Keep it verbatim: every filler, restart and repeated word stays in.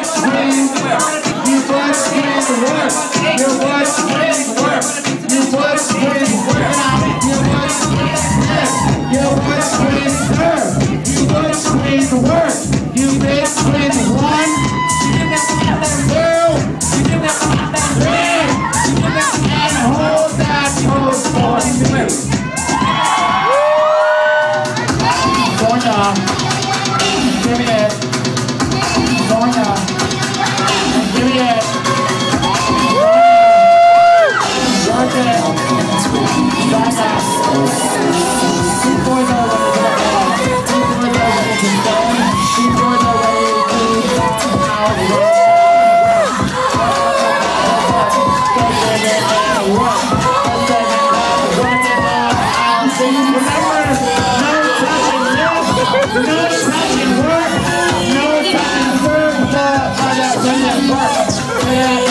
screams work. Your butt screams work. Your butt screams work. Your butt screams work. Your butt screams Your butt screams work. Your butt screams work. You big screams one, two, three, and hold that pose for three. Going up. Give me it. Going up. Give me it. Work it. Back up. Two boys are ready to go. Two boys are ready to go. Two boys are ready to go. Remember, no touching work, no touching work, no touching work, but other women work.